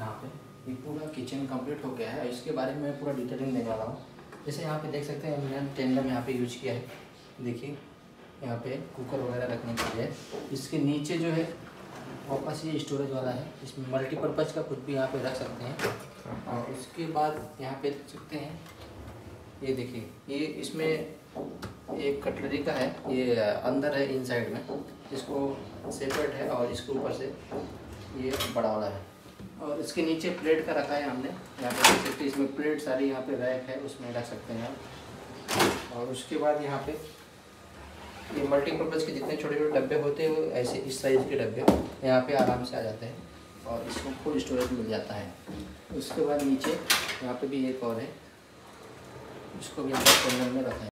यहाँ पे ये पूरा किचन कंप्लीट हो गया है। इसके बारे में मैं पूरा डिटेलिंग देने वाला हूँ। जैसे यहाँ पे देख सकते हैं मैंने टेंडम यहाँ पे यूज किया है। देखिए यहाँ पे कुकर वगैरह रखने के लिए। इसके नीचे जो है वापस ये स्टोरेज वाला है, इसमें मल्टीपर्पज़ का कुछ भी यहाँ पे रख सकते हैं। और उसके बाद यहाँ पे देख सकते हैं, ये देखिए ये इसमें एक कटलरी का है, ये अंदर है इनसाइड में, इसको सेपरेट है और इसके ऊपर से ये बड़ा वाला है। और इसके नीचे प्लेट का रखा है हमने, यहाँ पे देख सकते हैं इसमें प्लेट सारी यहाँ पे रैक है, उसमें रख सकते हैं आप। और उसके बाद यहाँ पे ये मल्टीपर्पज़ के जितने छोटे छोटे डब्बे होते हैं वो ऐसे इस साइज़ के डब्बे यहाँ पे आराम से आ जाते हैं और इसको फुल स्टोरेज मिल जाता है। उसके बाद नीचे यहाँ पे भी एक और है, इसको भी अंदर कॉर्नर में रखा है।